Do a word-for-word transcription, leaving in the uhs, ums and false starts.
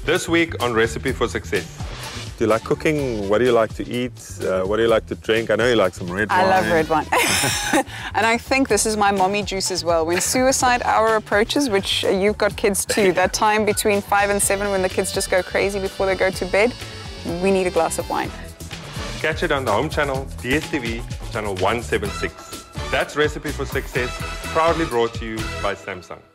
This week on Recipe for Success. Do you like cooking? What do you like to eat? Uh, what do you like to drink? I know you like some red I wine. love red wine. And I think this is my mommy juice as well. When suicide hour approaches, which uh, you've got kids too, that time between five and seven when the kids just go crazy before they go to bed, we need a glass of wine. Catch it on the home channel, D S T V, channel one seventy-six. That's Recipe for Success, proudly brought to you by Samsung.